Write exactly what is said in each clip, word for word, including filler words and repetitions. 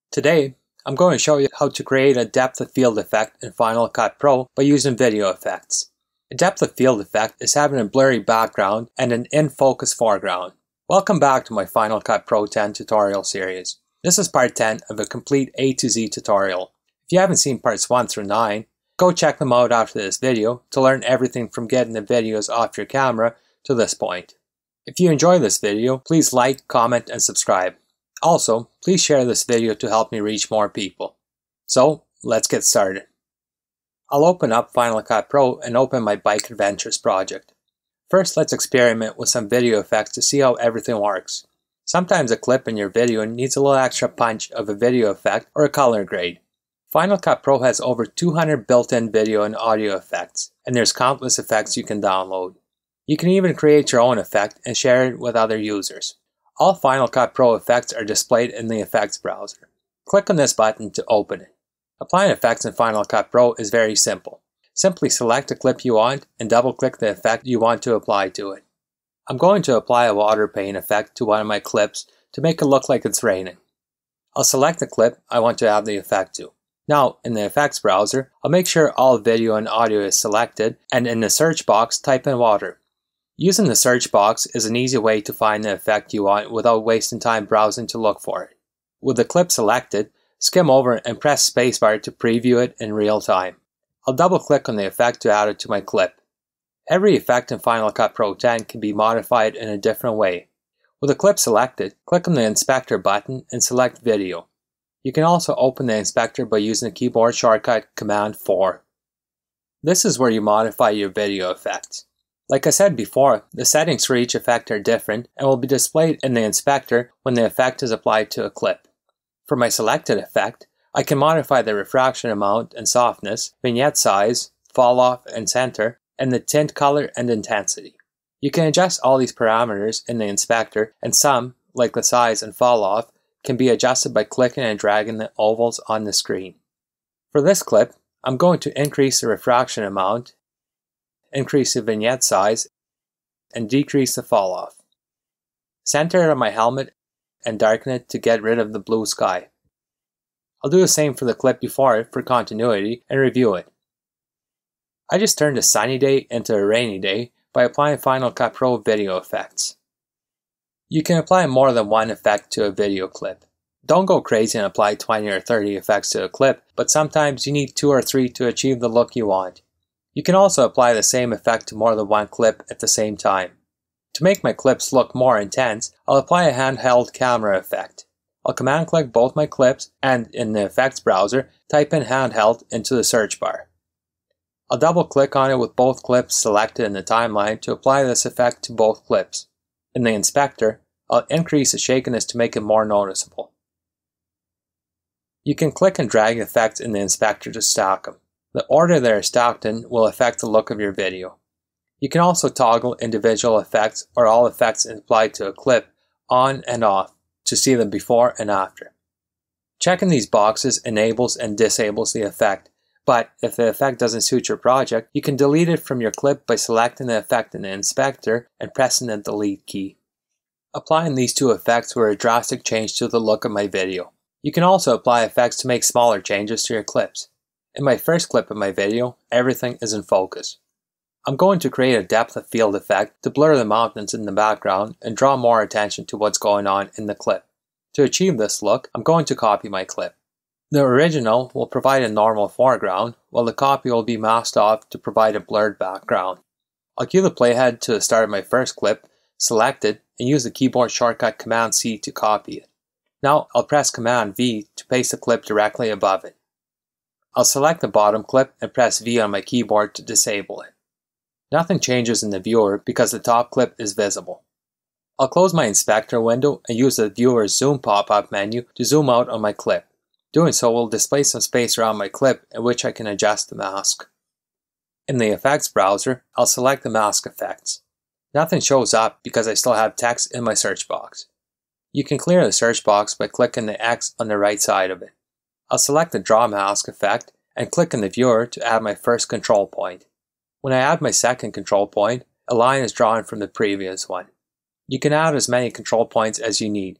Today, I'm going to show you how to create a depth of field effect in Final Cut Pro by using video effects. A depth of field effect is having a blurry background and an in-focus foreground. Welcome back to my Final Cut Pro ten tutorial series. This is part ten of a complete A to Z tutorial. If you haven't seen parts one through nine, go check them out after this video to learn everything from getting the videos off your camera to this point. If you enjoy this video, please like, comment, and subscribe. Also, please share this video to help me reach more people. So, let's get started. I'll open up Final Cut Pro and open my Bike Adventures project. First, let's experiment with some video effects to see how everything works. Sometimes a clip in your video needs a little extra punch of a video effect or a color grade. Final Cut Pro has over two hundred built-in video and audio effects, and there's countless effects you can download. You can even create your own effect and share it with other users. All Final Cut Pro effects are displayed in the Effects browser. Click on this button to open it. Applying effects in Final Cut Pro is very simple. Simply select a clip you want and double-click the effect you want to apply to it. I'm going to apply a water pane effect to one of my clips to make it look like it's raining. I'll select the clip I want to add the effect to. Now, in the Effects browser, I'll make sure all video and audio is selected, and in the search box, type in water. Using the search box is an easy way to find the effect you want without wasting time browsing to look for it. With the clip selected, skim over and press spacebar to preview it in real time. I'll double click on the effect to add it to my clip. Every effect in Final Cut Pro ten can be modified in a different way. With the clip selected, click on the Inspector button and select Video. You can also open the inspector by using the keyboard shortcut Command four. This is where you modify your video effects. Like I said before, the settings for each effect are different and will be displayed in the inspector when the effect is applied to a clip. For my selected effect, I can modify the refraction amount and softness, vignette size, fall off and center, and the tint color and intensity. You can adjust all these parameters in the inspector, and some, like the size and fall off, can be adjusted by clicking and dragging the ovals on the screen. For this clip, I'm going to increase the refraction amount, increase the vignette size, and decrease the fall off. Center it on my helmet and darken it to get rid of the blue sky. I'll do the same for the clip before it for continuity and review it. I just turned a sunny day into a rainy day by applying Final Cut Pro video effects. You can apply more than one effect to a video clip. Don't go crazy and apply twenty or thirty effects to a clip, but sometimes you need two or three to achieve the look you want. You can also apply the same effect to more than one clip at the same time. To make my clips look more intense, I'll apply a handheld camera effect. I'll command click both my clips and, in the Effects browser, type in handheld into the search bar. I'll double click on it with both clips selected in the timeline to apply this effect to both clips. In the inspector, I'll increase the shakiness to make it more noticeable. You can click and drag effects in the inspector to stack them. The order they are stacked in will affect the look of your video. You can also toggle individual effects or all effects applied to a clip on and off to see them before and after. Checking these boxes enables and disables the effect, but if the effect doesn't suit your project, you can delete it from your clip by selecting the effect in the inspector and pressing the delete key. Applying these two effects were a drastic change to the look of my video. You can also apply effects to make smaller changes to your clips. In my first clip of my video, everything is in focus. I'm going to create a depth of field effect to blur the mountains in the background and draw more attention to what's going on in the clip. To achieve this look, I'm going to copy my clip. The original will provide a normal foreground, while the copy will be masked off to provide a blurred background. I'll cue the playhead to the start of my first clip, select it, and use the keyboard shortcut Command C to copy it. Now I'll press Command V to paste the clip directly above it. I'll select the bottom clip and press V on my keyboard to disable it. Nothing changes in the viewer because the top clip is visible. I'll close my inspector window and use the viewer's zoom pop-up menu to zoom out on my clip. Doing so will display some space around my clip in which I can adjust the mask. In the Effects browser, I'll select the mask effects. Nothing shows up because I still have text in my search box. You can clear the search box by clicking the X on the right side of it. I'll select the Draw Mask effect and click in the viewer to add my first control point. When I add my second control point, a line is drawn from the previous one. You can add as many control points as you need.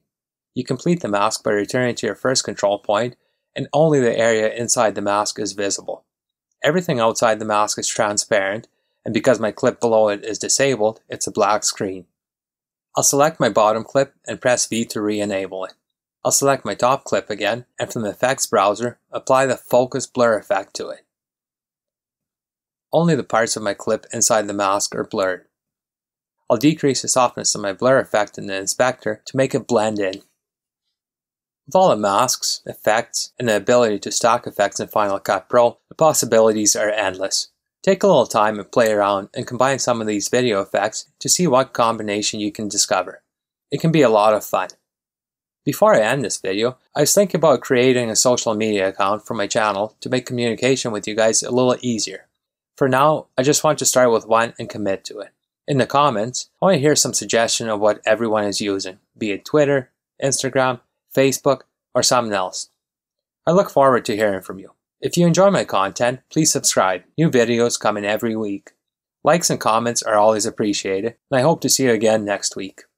You complete the mask by returning to your first control point, and only the area inside the mask is visible. Everything outside the mask is transparent, and because my clip below it is disabled, it's a black screen. I'll select my bottom clip and press V to re-enable it. I'll select my top clip again, and from the effects browser, apply the focus blur effect to it. Only the parts of my clip inside the mask are blurred. I'll decrease the softness of my blur effect in the inspector to make it blend in. With all the masks, effects, and the ability to stock effects in Final Cut Pro, the possibilities are endless. Take a little time and play around and combine some of these video effects to see what combination you can discover. It can be a lot of fun. Before I end this video, I was thinking about creating a social media account for my channel to make communication with you guys a little easier. For now, I just want to start with one and commit to it. In the comments, I want to hear some suggestion of what everyone is using, be it Twitter, Instagram, Facebook, or something else. I look forward to hearing from you. If you enjoy my content, please subscribe. New videos come in every week. Likes and comments are always appreciated, and I hope to see you again next week.